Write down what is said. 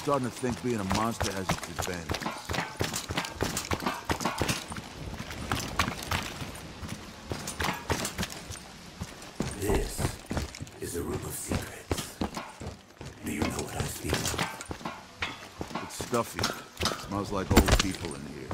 starting to think being a monster has its advantages. This is a room of secrets. Do you know what I speak of? It's stuffy. It smells like old people in here.